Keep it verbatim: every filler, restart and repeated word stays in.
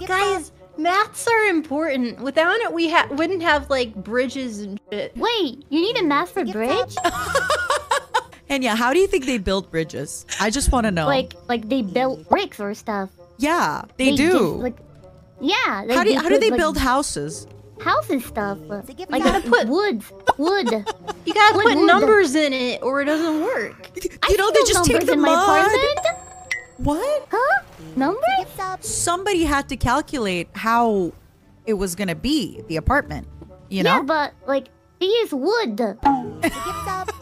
Guys, maths are important. Without it, we ha wouldn't have like bridges and shit. Wait, you need a math for bridge? Henya, how do you think they build bridges? I just want to know. Like, like they built bricks or stuff. Yeah, they, They do. just, like, yeah. Like how do they how do put, they like, build houses? houses stuff? You Like gotta put wood, wood. You gotta Like put wood. numbers in it, or it doesn't work. I You know, see they no just take numbers the in my mud. apartment. What? Huh? Numbers? Somebody had to calculate how it was gonna be the apartment. You know? Yeah, but like they use wood.